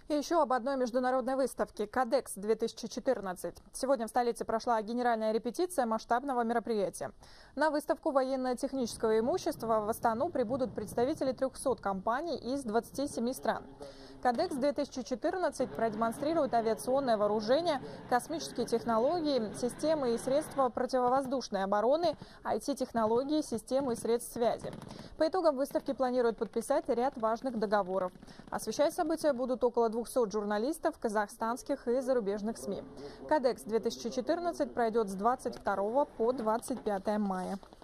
И еще об одной международной выставке «Кадекс-2014». Сегодня в столице прошла генеральная репетиция масштабного мероприятия. На выставку военно-технического имущества в Астану прибудут представители 300 компаний из 27 стран. «Кадекс-2014» продемонстрирует авиационное вооружение, космические технологии, системы и средства противовоздушной обороны, IT-технологии, системы и средств связи. По итогам выставки планируют подписать ряд важных договоров. Освещать события будут около 200 журналистов казахстанских и зарубежных СМИ. «Кадекс-2014» пройдет с 22 по 25 мая.